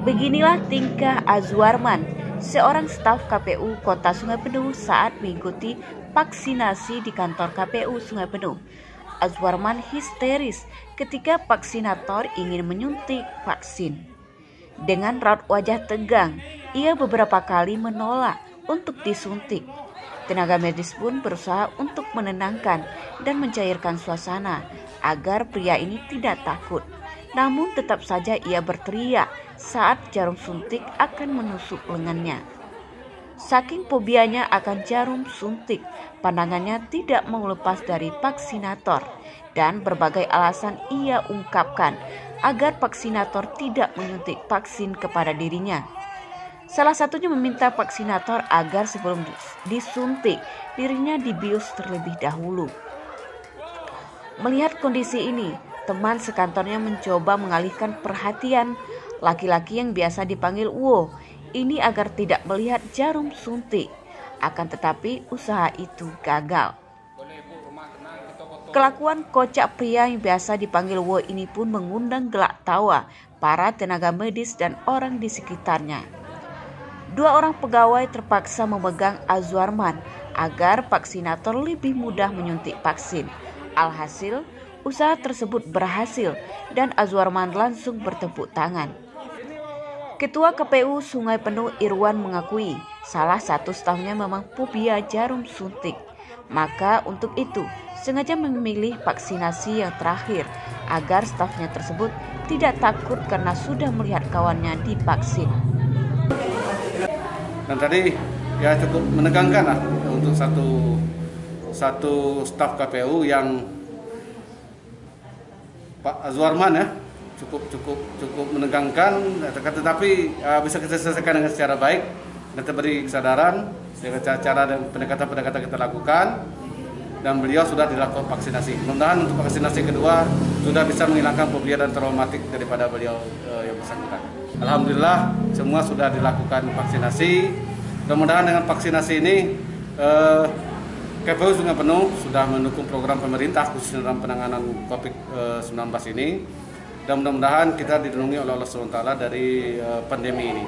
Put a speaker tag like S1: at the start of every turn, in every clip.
S1: Beginilah tingkah Azwarman, seorang staf KPU Kota Sungai Penuh saat mengikuti vaksinasi di kantor KPU Sungai Penuh. Azwarman histeris ketika vaksinator ingin menyuntik vaksin. Dengan raut wajah tegang, ia beberapa kali menolak untuk disuntik. Tenaga medis pun berusaha untuk menenangkan dan mencairkan suasana agar pria ini tidak takut. Namun tetap saja ia berteriak saat jarum suntik akan menusuk lengannya. Saking fobianya akan jarum suntik, pandangannya tidak mau lepas dari vaksinator dan berbagai alasan ia ungkapkan agar vaksinator tidak menyuntik vaksin kepada dirinya. Salah satunya meminta vaksinator agar sebelum disuntik dirinya dibius terlebih dahulu. Melihat kondisi ini, teman sekantornya mencoba mengalihkan perhatian laki-laki yang biasa dipanggil Wo ini agar tidak melihat jarum suntik. Akan tetapi usaha itu gagal. Kelakuan kocak pria yang biasa dipanggil Wo ini pun mengundang gelak tawa para tenaga medis dan orang di sekitarnya. Dua orang pegawai terpaksa memegang Azwarman agar vaksinator lebih mudah menyuntik vaksin. Alhasil, usaha tersebut berhasil dan Azwarman langsung bertepuk tangan. Ketua KPU Sungai Penuh Irwan mengakui salah satu stafnya memang fobia jarum suntik. Maka untuk itu sengaja memilih vaksinasi yang terakhir agar stafnya tersebut tidak takut karena sudah melihat kawannya divaksin.
S2: Dan tadi ya cukup menegangkan lah untuk satu staf KPU yang Pak Azwarman ya cukup menegangkan, tetapi bisa kita selesaikan dengan secara baik. Kita beri kesadaran dengan cara dan pendekatan kita lakukan, dan beliau sudah dilakukan vaksinasi. Mudah-mudahan untuk vaksinasi kedua sudah bisa menghilangkan fobia dan traumatik daripada beliau yang bersangkutan. Alhamdulillah semua sudah dilakukan vaksinasi. Mudah-mudahan dengan vaksinasi ini KPU Sungai Penuh sudah mendukung program pemerintah khususnya dalam penanganan COVID-19 ini. Dan mudah-mudahan kita dilindungi oleh Allah SWT dari pandemi ini.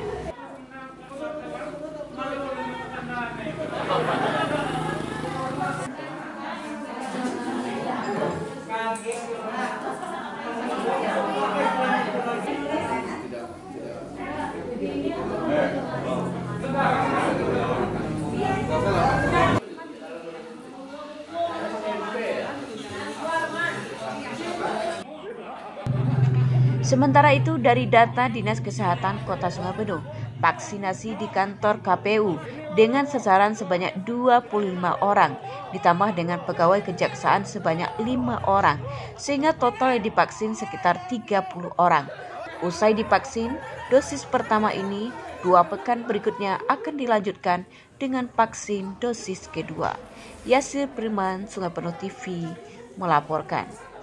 S1: Sementara itu dari data Dinas Kesehatan Kota Sungai Penuh, vaksinasi di kantor KPU dengan sasaran sebanyak 25 orang ditambah dengan pegawai kejaksaan sebanyak 5 orang sehingga total yang divaksin sekitar 30 orang. Usai divaksin, dosis pertama ini 2 pekan berikutnya akan dilanjutkan dengan vaksin dosis kedua. Yasir Priman, Sungai Penuh TV melaporkan.